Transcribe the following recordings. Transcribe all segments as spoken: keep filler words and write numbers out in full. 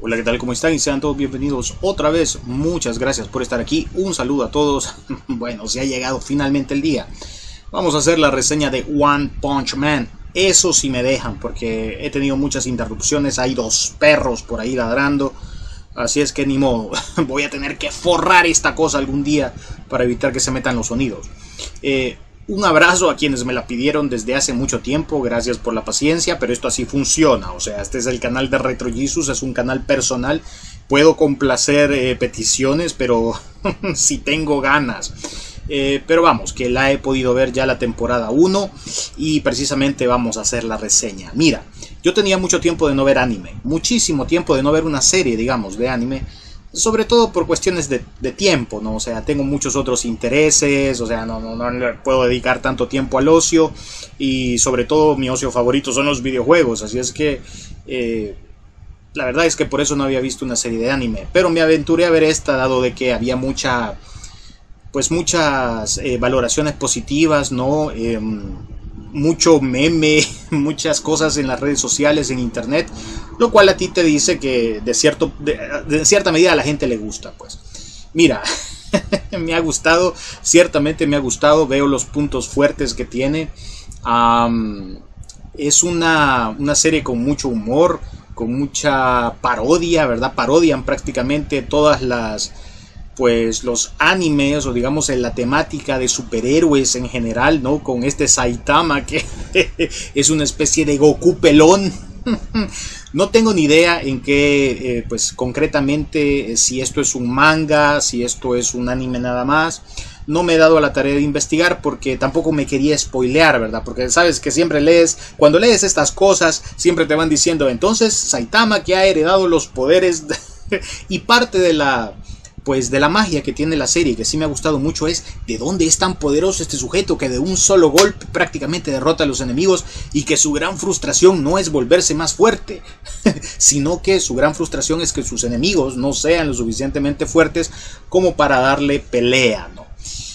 Hola, ¿qué tal? ¿Cómo están? Y sean todos bienvenidos otra vez. Muchas gracias por estar aquí. Un saludo a todos. Bueno, se ha llegado finalmente el día. Vamos a hacer la reseña de One Punch Man. Eso sí me dejan, porque he tenido muchas interrupciones. Hay dos perros por ahí ladrando. Así es que ni modo. Voy a tener que forrar esta cosa algún día para evitar que se metan los sonidos. Eh... Un abrazo a quienes me la pidieron desde hace mucho tiempo, gracias por la paciencia, pero esto así funciona, o sea, este es el canal de Retro Jesus, es un canal personal, puedo complacer eh, peticiones, pero si tengo ganas. Eh, pero vamos, que la he podido ver ya la temporada uno y precisamente vamos a hacer la reseña. Mira, yo tenía mucho tiempo de no ver anime, muchísimo tiempo de no ver una serie, digamos, de anime. Sobre todo por cuestiones de, de tiempo, ¿no? O sea, tengo muchos otros intereses, o sea, no, no, no le puedo dedicar tanto tiempo al ocio. Y sobre todo mi ocio favorito son los videojuegos, así es que eh, la verdad es que por eso no había visto una serie de anime. Pero me aventuré a ver esta, dado de que había mucha, pues muchas eh, valoraciones positivas, ¿no? Eh, mucho meme, muchas cosas en las redes sociales, en internet, lo cual a ti te dice que de, cierto, de, de cierta medida a la gente le gusta. Pues mira, me ha gustado, ciertamente me ha gustado, veo los puntos fuertes que tiene. Um, es una, una serie con mucho humor, con mucha parodia, ¿verdad? Parodian prácticamente todas las... pues los animes, o digamos en la temática de superhéroes en general, ¿no? Con este Saitama que es una especie de Goku pelón. No tengo ni idea en qué, eh, pues concretamente, si esto es un manga, si esto es un anime nada más. No me he dado a la tarea de investigar porque tampoco me quería spoilear, ¿verdad? Porque sabes que siempre lees, cuando lees estas cosas, siempre te van diciendo, entonces Saitama que ha heredado los poderes y parte de la... pues de la magia que tiene la serie, que sí me ha gustado mucho, es de dónde es tan poderoso este sujeto que de un solo golpe prácticamente derrota a los enemigos, y que su gran frustración no es volverse más fuerte, sino que su gran frustración es que sus enemigos no sean lo suficientemente fuertes como para darle pelea, ¿no?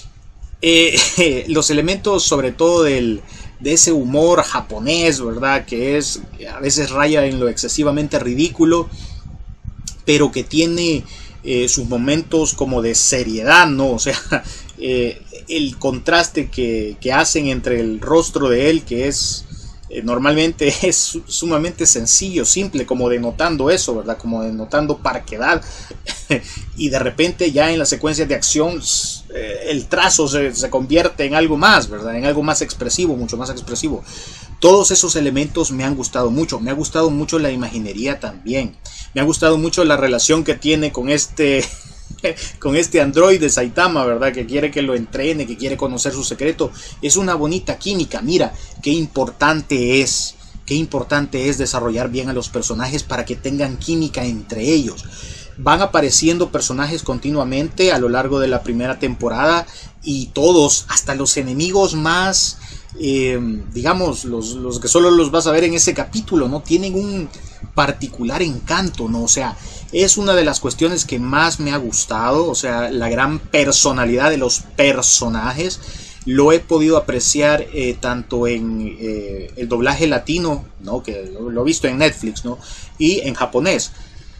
Eh, los elementos sobre todo del, de ese humor japonés, ¿verdad? Que es, a veces raya en lo excesivamente ridículo, pero que tiene... Eh, sus momentos como de seriedad, ¿no? O sea, eh, el contraste que, que hacen entre el rostro de él, que es eh, normalmente es sumamente sencillo, simple, como denotando eso, ¿verdad? Como denotando parquedad, y de repente ya en las secuencias de acción eh, el trazo se, se convierte en algo más, ¿verdad? En algo más expresivo, mucho más expresivo. Todos esos elementos me han gustado mucho. Me ha gustado mucho la imaginería también. Me ha gustado mucho la relación que tiene con este con este androide Saitama, ¿verdad? Que quiere que lo entrene, que quiere conocer su secreto. Es una bonita química. Mira, qué importante es, qué importante es desarrollar bien a los personajes para que tengan química entre ellos. Van apareciendo personajes continuamente a lo largo de la primera temporada, y todos, hasta los enemigos más... Eh, digamos, los, los que solo los vas a ver en ese capítulo, ¿no? Tienen un particular encanto, ¿no? O sea, es una de las cuestiones que más me ha gustado, o sea, la gran personalidad de los personajes. Lo he podido apreciar eh, tanto en eh, el doblaje latino, ¿no? Que lo, lo he visto en Netflix, ¿no? Y en japonés.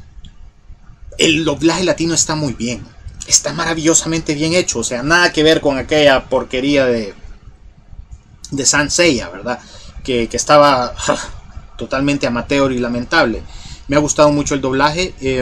El doblaje latino está muy bien, está maravillosamente bien hecho, o sea, nada que ver con aquella porquería de... de Saint Seiya, ¿verdad? Que, que estaba totalmente amateur y lamentable. Me ha gustado mucho el doblaje. Eh,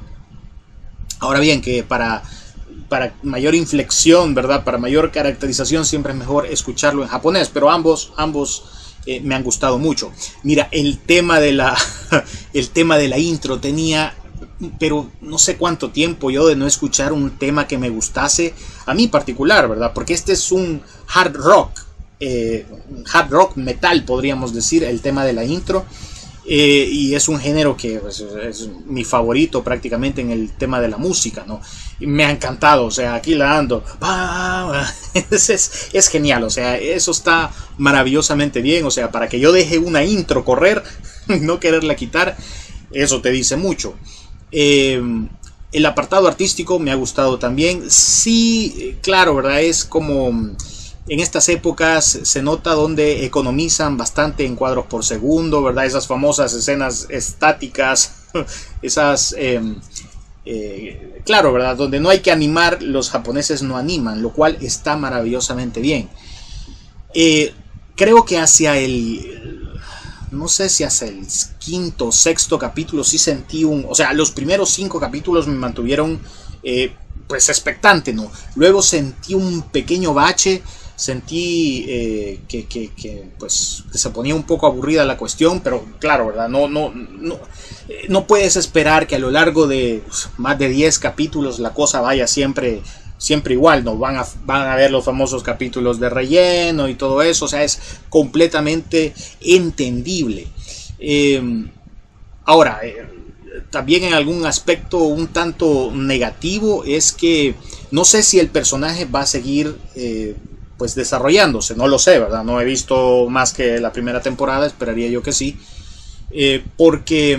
ahora bien, que para, para mayor inflexión, ¿verdad? Para mayor caracterización siempre es mejor escucharlo en japonés, pero ambos, ambos eh, me han gustado mucho. Mira, el tema de la, el tema de la intro tenía... pero no sé cuánto tiempo yo de no escuchar un tema que me gustase, a mí particular, ¿verdad? Porque este es un hard rock. Eh, hard rock metal, podríamos decir, el tema de la intro, eh, y es un género que pues, es mi favorito prácticamente en el tema de la música, ¿no? Y me ha encantado, o sea, aquí la ando, es, es, es genial, o sea, eso está maravillosamente bien, o sea, para que yo deje una intro correr, no quererla quitar, eso te dice mucho. eh, el apartado artístico me ha gustado también, sí, claro, ¿verdad? Es como... en estas épocas se nota donde economizan bastante en cuadros por segundo, ¿verdad? Esas famosas escenas estáticas esas... Eh, eh, claro, ¿verdad? Donde no hay que animar, los japoneses no animan, lo cual está maravillosamente bien. Eh, creo que hacia el... no sé si hacia el quinto o sexto capítulo sí sentí un... O sea, los primeros cinco capítulos me mantuvieron eh, pues expectante, ¿no? Luego sentí un pequeño bache, sentí eh, que, que, que, pues, que se ponía un poco aburrida la cuestión, pero claro, ¿verdad? No, no, no, no puedes esperar que a lo largo de pues, más de diez capítulos la cosa vaya siempre... siempre igual, ¿no? Van a, van a ver los famosos capítulos de relleno y todo eso, o sea, es completamente entendible. Eh, ahora, eh, también en algún aspecto un tanto negativo es que no sé si el personaje va a seguir eh, pues desarrollándose, no lo sé, ¿verdad? No he visto más que la primera temporada, esperaría yo que sí, eh, porque,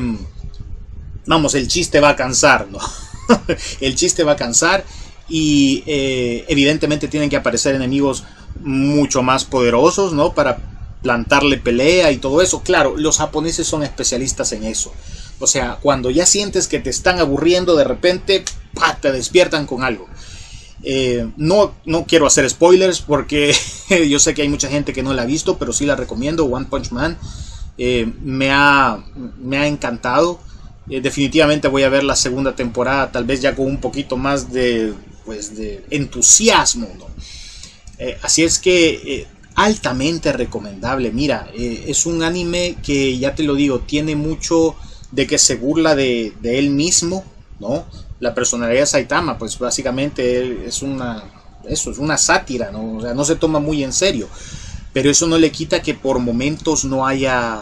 vamos, el chiste va a cansar, ¿no? El chiste va a cansar. Y eh, evidentemente tienen que aparecer enemigos mucho más poderosos, ¿no? Para plantarle pelea y todo eso. Claro, los japoneses son especialistas en eso. O sea, cuando ya sientes que te están aburriendo, de repente ¡pah!, te despiertan con algo. Eh, no, no quiero hacer spoilers porque yo sé que hay mucha gente que no la ha visto, pero sí la recomiendo. One Punch Man eh, me, ha, me ha encantado. Eh, definitivamente voy a ver la segunda temporada, tal vez ya con un poquito más de... pues de entusiasmo, ¿no? Eh, así es que eh, altamente recomendable. Mira, eh, es un anime que, ya te lo digo, tiene mucho de que se burla de, de él mismo, ¿no? La personalidad de Saitama, pues básicamente él es una, eso, es una sátira, ¿no? O sea, no se toma muy en serio, pero eso no le quita que por momentos no haya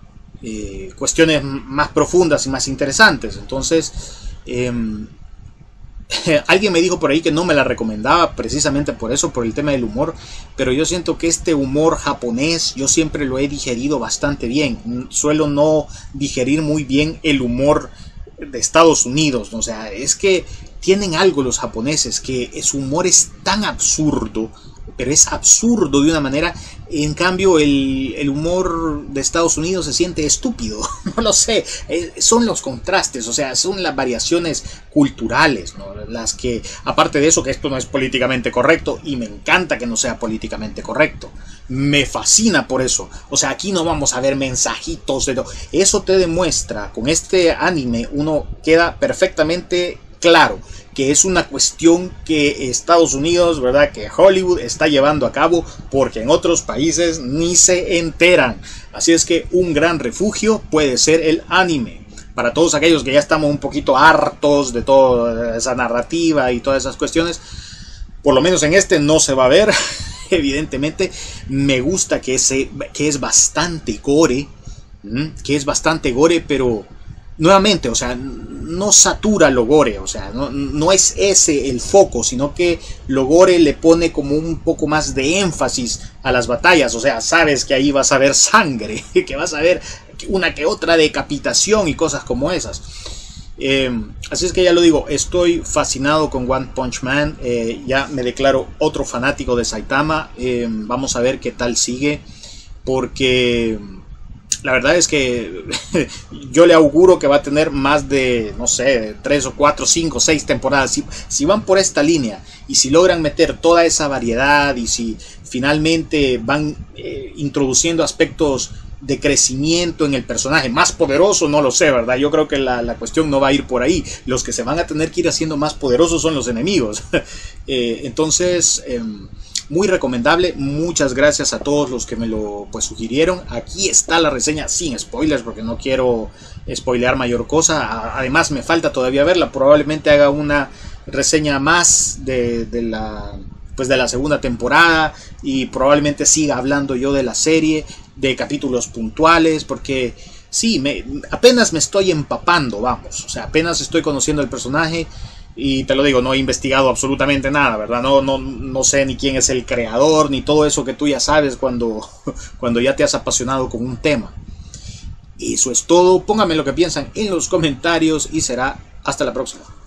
eh, cuestiones más profundas y más interesantes. Entonces, eh, alguien me dijo por ahí que no me la recomendaba precisamente por eso, por el tema del humor, pero yo siento que este humor japonés yo siempre lo he digerido bastante bien. Suelo no digerir muy bien el humor de Estados Unidos, ¿no? O sea, es que tienen algo los japoneses, que su humor es tan absurdo, pero es absurdo de una manera. En cambio el, el humor de Estados Unidos se siente estúpido. No lo sé, eh, son los contrastes, o sea, son las variaciones culturales, ¿no? Las que, aparte de eso, que esto no es políticamente correcto, y me encanta que no sea políticamente correcto, me fascina por eso. O sea, aquí no vamos a ver mensajitos de... Eso te demuestra, con este anime uno queda perfectamente claro que es una cuestión que Estados Unidos, ¿verdad?, que Hollywood está llevando a cabo, porque en otros países ni se enteran. Así es que un gran refugio puede ser el anime. Para todos aquellos que ya estamos un poquito hartos de toda esa narrativa y todas esas cuestiones, por lo menos en este no se va a ver. Evidentemente me gusta que, ese, que es bastante gore, que es bastante gore, pero... nuevamente, o sea, no satura lo gore, o sea, no, no es ese el foco, sino que lo gore le pone como un poco más de énfasis a las batallas. O sea, sabes que ahí vas a ver sangre, que vas a ver una que otra decapitación y cosas como esas. Eh, así es que ya lo digo, estoy fascinado con One Punch Man. Eh, ya me declaro otro fanático de Saitama. Eh, vamos a ver qué tal sigue, porque... la verdad es que yo le auguro que va a tener más de, no sé, tres o cuatro, cinco, seis temporadas. Si, si van por esta línea y si logran meter toda esa variedad y si finalmente van eh, introduciendo aspectos de crecimiento en el personaje más poderoso, no lo sé, ¿verdad? Yo creo que la, la cuestión no va a ir por ahí. Los que se van a tener que ir haciendo más poderosos son los enemigos. eh, entonces... Eh, muy recomendable. Muchas gracias a todos los que me lo pues sugirieron. Aquí está la reseña sin spoilers, porque no quiero spoilear mayor cosa. Además me falta todavía verla. Probablemente haga una reseña más de, de la pues de la segunda temporada, y probablemente siga hablando yo de la serie, de capítulos puntuales, porque sí, me, apenas me estoy empapando, vamos. O sea, apenas estoy conociendo el personaje. Y te lo digo, no he investigado absolutamente nada, ¿verdad? No, no, no sé ni quién es el creador, ni todo eso que tú ya sabes cuando, cuando ya te has apasionado con un tema. Eso es todo. Pónganme lo que piensan en los comentarios y será hasta la próxima.